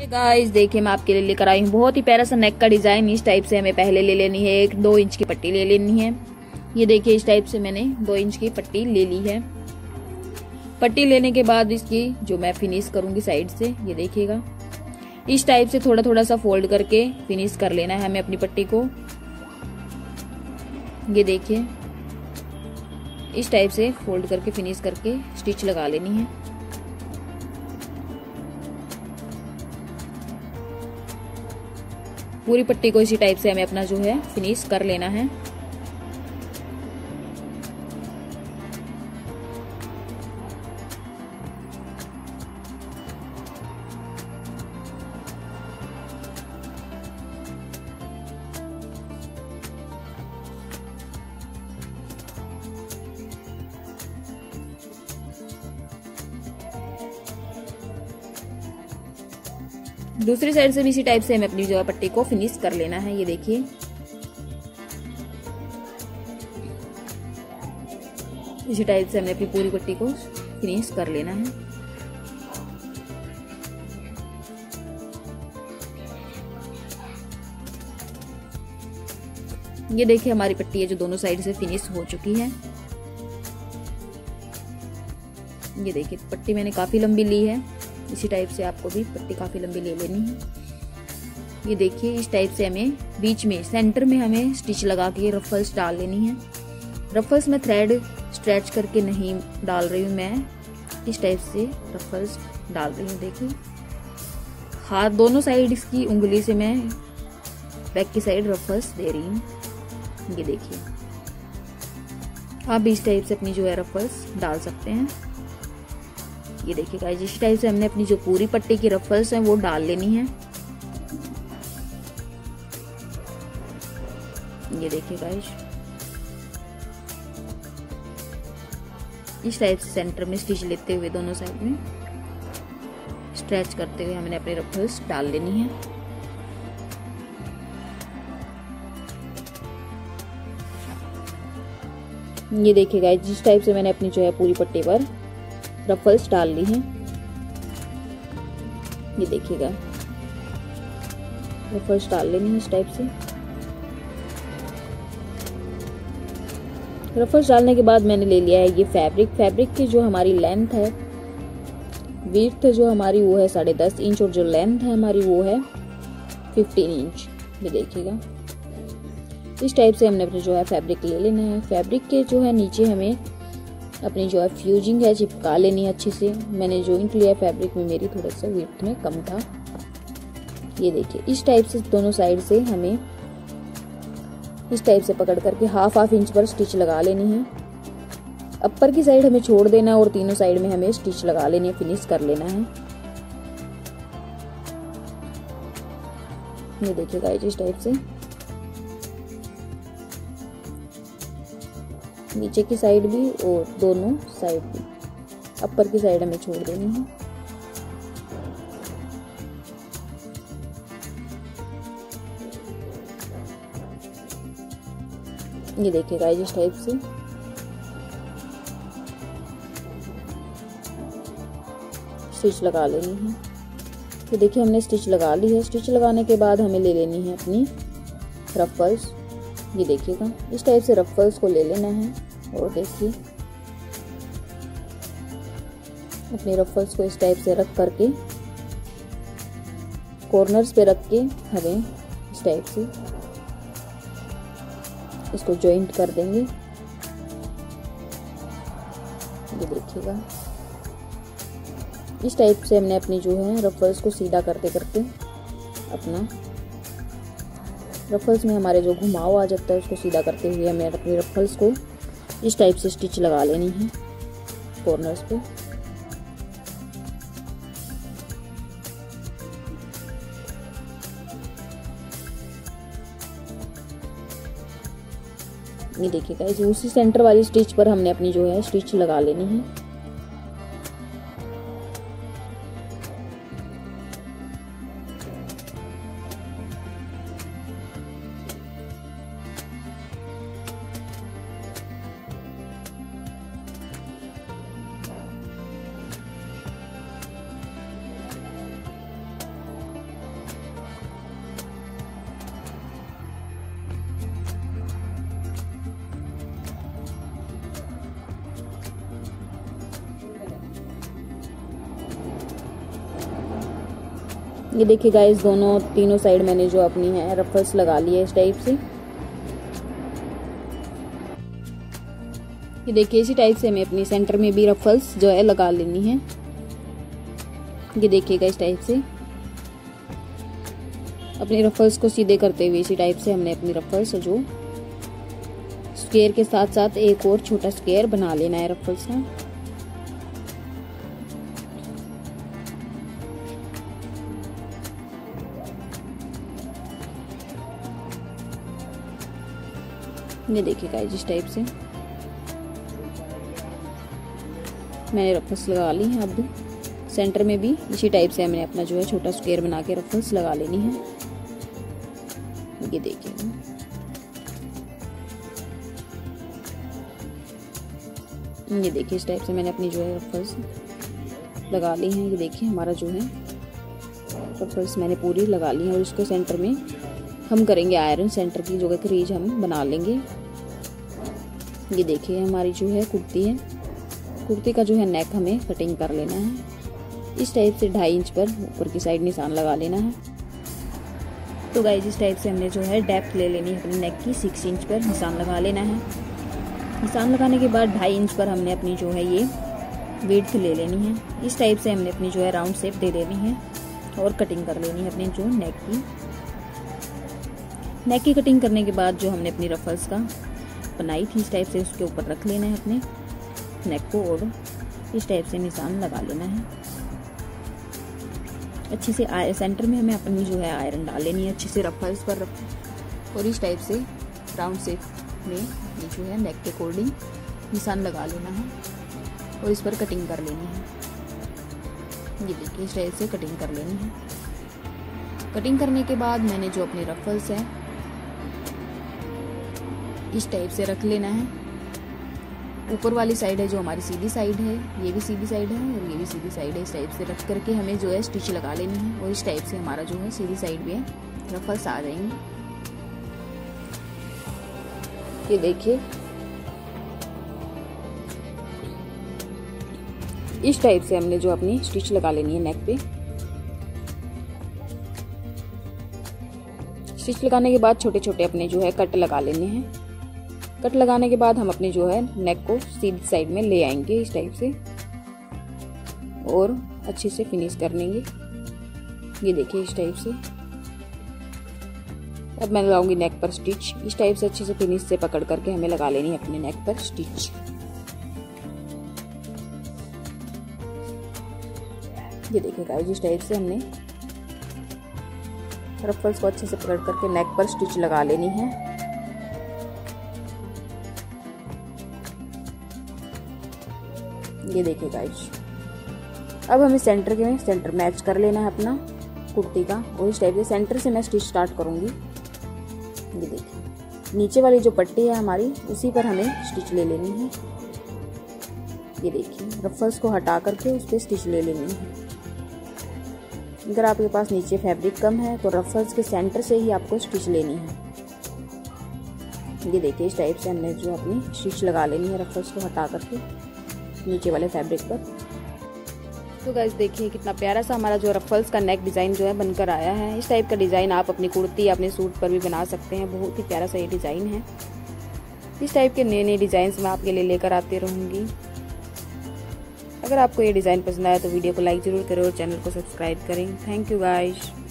Guys देखिए, मैं आपके लिए लेकर आई हूँ बहुत ही प्यारा सा नेक का डिजाइन। इस टाइप से हमें पहले ले लेनी है, एक 2 इंच की पट्टी ले लेनी है। ये देखिए, इस टाइप से मैंने 2 इंच की पट्टी ले ली है। पट्टी लेने के बाद इसकी जो मैं फिनिश करूंगी साइड से, ये देखिएगा इस टाइप से थोड़ा थोड़ा सा फोल्ड करके फिनिश कर लेना है हमें अपनी पट्टी को। ये देखिए, इस टाइप से फोल्ड करके फिनिश करके स्टिच लगा लेनी है। पूरी पट्टी को इसी टाइप से हमें अपना जो है फिनिश कर लेना है। दूसरी साइड से भी इसी टाइप से हमें अपनी जो है पट्टी को फिनिश कर लेना है। ये देखिए, इसी टाइप से हमने अपनी पूरी पट्टी को फिनिश कर लेना है। ये देखिए, हमारी पट्टी है जो दोनों साइड से फिनिश हो चुकी है। ये देखिए, पट्टी मैंने काफी लंबी ली है। इसी टाइप से आपको भी पट्टी काफी लंबी ले लेनी है। ये देखिए, इस टाइप से हमें बीच में सेंटर में हमें स्टिच लगा के रफल्स डाल लेनी है। रफल्स में थ्रेड स्ट्रेच करके नहीं डाल रही हूँ मैं, इस टाइप से रफल्स डाल रही हूँ। देखिए, हाथ दोनों साइड इसकी उंगली से मैं बैक की साइड रफल्स दे रही हूँ। ये देखिए, आप भी इस टाइप से अपनी जो है रफल्स डाल सकते हैं। ये देखिए गाइस, इस टाइप से हमने अपनी जो पूरी पट्टी की रफल्स हैं वो डाल लेनी है। ये देखिए गाइस, इस टाइप से सेंटर में स्टिच लेते हुए दोनों साइड में स्ट्रेच करते हुए हमने अपनी रफल्स डाल लेनी है। ये देखिए गाइस, जिस टाइप से मैंने अपनी जो है पूरी पट्टी पर रफल्स डाल ली हैं। ये देखिएगा, रफल्स डाल लेनी है इस टाइप से। रफल्स डालने के बाद मैंने ले लिया है ये फैब्रिक की जो हमारी लेंथ है, विड्थ जो हमारी वो है 10.5 इंच और जो लेंथ है हमारी वो है 15 इंच। ये देखिएगा, इस टाइप से हमने अपने जो है फैब्रिक ले लेना है। फैब्रिक के जो है नीचे हमें अपनी जो है फ्यूजिंग है चिपका लेनी है अच्छे से। मैंने जॉइंट लिया फैब्रिक में, मेरी थोड़ा सा विड्थ में कम था। ये देखिए, इस टाइप से दोनों साइड से हमें इस टाइप से पकड़ करके हाफ इंच पर स्टिच लगा लेनी है। अपर की साइड हमें छोड़ देना है और तीनों साइड में हमें स्टिच लगा लेनी है, फिनिश कर लेना है। ये देखिए गाइस, इस टाइप से नीचे की साइड भी और दोनों साइड भी, अपर की साइड हमें छोड़ देनी है। ये देखिए गाइस, इस टाइप से स्टिच लगा लेनी है। तो देखिए, हमने स्टिच लगा ली है। स्टिच लगाने के बाद हमें ले लेनी है अपनी रफल्स। ये देखिएगा, इस टाइप से रफल्स को ले लेना है और देखिए अपने रफल्स को इस टाइप से रख करके कॉर्नर्स पे रख के हमें इस टाइप से इसको जॉइंट कर देंगे। ये देखिएगा, इस टाइप से हमने अपनी जो है रफल्स को सीधा करते करते अपना रफल्स में हमारे जो घुमाव आ जाता है उसको सीधा करते हुए हमें अपने रफल्स को इस टाइप से स्टिच लगा लेनी है कॉर्नर्स पे। ये देखिएगा, इस उसी सेंटर वाली स्टिच पर हमने अपनी जो है स्टिच लगा लेनी है। ये देखिए गाइस, दोनों तीनों साइड मैंने जो अपनी है रफल्स लगा ली है इस टाइप से। ये देखिए इसी टाइप से हमें अपनी सेंटर में भी रफल्स जो है लगा लेनी है। ये देखिएगा इस टाइप से अपने रफल्स को सीधे करते हुए इसी टाइप से हमने अपनी रफल्स जो स्क्वायर के साथ साथ एक और छोटा स्क्वायर बना लेना है रफल्स का। ये देखिएगा इस टाइप से मैंने रफल्स लगा ली है। अब सेंटर में भी इसी टाइप से हमने अपना जो है छोटा स्क्वायर बना के रफल्स लगा लेनी है। ये देखिएगा, ये देखिए इस टाइप से मैंने अपनी जो है रफल्स लगा ली हैं। ये देखिए हमारा जो है रफल्स मैंने पूरी लगा ली है और इसको सेंटर में हम करेंगे आयरन। सेंटर की जगह क्रीज हम बना लेंगे। ये देखिए हमारी जो है कुर्ती है, कुर्ती का जो है नेक हमें कटिंग कर लेना है। इस टाइप से 2.5 इंच पर ऊपर की साइड निशान लगा लेना है। तो गाइस इस टाइप से हमने जो है डेप्थ ले लेनी है अपनी नेक की। 6 इंच पर निशान लगा लेना है। निशान लगाने के बाद 2.5 इंच पर हमने अपनी जो है ये विड्थ ले लेनी है। इस टाइप से हमने अपनी जो है राउंड शेप दे देनी है और कटिंग कर लेनी है अपनी जो नेक की। नेक की कटिंग करने के बाद जो हमने अपनी रफल्स का बनाई थी इस टाइप से उसके ऊपर रख लेना है अपने नेक को और इस टाइप से निशान लगा लेना है। अच्छे से सेंटर में हमें अपनी जो है आयरन डाल लेनी है अच्छे से रफल्स पर और इस टाइप से राउंड शेप में ये जो है नेक के अकॉर्डिंग निशान लगा लेना है और इस पर कटिंग कर लेनी है। ये देखिए इस टाइप से कटिंग कर लेनी है। कटिंग करने के बाद मैंने जो अपने रफल्स है इस टाइप से रख लेना है। ऊपर वाली साइड है जो हमारी सीधी साइड है, ये भी सीधी साइड है और ये भी सीधी साइड है। इस टाइप से रख करके हमें जो है स्टिच लगा लेनी है और इस टाइप से हमारा जो है सीधी साइड में रफल्स आ जाएंगे। ये देखिए इस टाइप से हमने जो अपनी स्टिच लगा लेनी है नेक पे। स्टिच लगाने के बाद छोटे छोटे अपने जो है कट लगा लेने हैं। कट लगाने के बाद हम अपनी जो है नेक को सीधी साइड में ले आएंगे इस टाइप से और अच्छे से फिनिश कर लेंगे। ये देखिए इस टाइप से। अब मैं लगाऊंगी नेक पर स्टिच। इस टाइप से अच्छे से फिनिश से पकड़ करके हमें लगा लेनी है अपने नेक पर स्टिच। ये देखिए गाइस इस टाइप से हमने रफल्स को अच्छे से पकड़ करके नेक पर स्टिच लगा लेनी है। ये देखिए गाइस, अब हमें सेंटर मैच कर लेना है अपना कुर्ती का और इस टाइप से सेंटर से मैं स्टिच स्टार्ट करूंगी। ये देखिए नीचे वाली जो पट्टी है हमारी उसी पर हमें स्टिच ले लेनी है। ये देखिए रफल्स को हटा करके उस पर स्टिच ले लेनी है। अगर आपके पास नीचे फैब्रिक कम है तो रफल्स के सेंटर से ही आपको स्टिच लेनी है। ये देखिए इस टाइप से हमने जो अपनी स्टिच लगा लेनी है रफल्स को हटा करके नीचे वाले फैब्रिक पर। तो गाइस देखिए कितना प्यारा सा हमारा जो रफल्स का नेक डिज़ाइन जो है बनकर आया है। इस टाइप का डिज़ाइन आप अपनी कुर्ती या अपने सूट पर भी बना सकते हैं। बहुत ही प्यारा सा ये डिज़ाइन है। इस टाइप के नए नए डिज़ाइंस मैं आपके लिए लेकर आती रहूँगी। अगर आपको ये डिज़ाइन पसंद आया तो वीडियो को लाइक ज़रूर करें और चैनल को सब्सक्राइब करें। Thank you guys.